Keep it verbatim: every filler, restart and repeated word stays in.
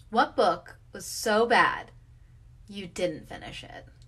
What book was so bad you didn't finish it?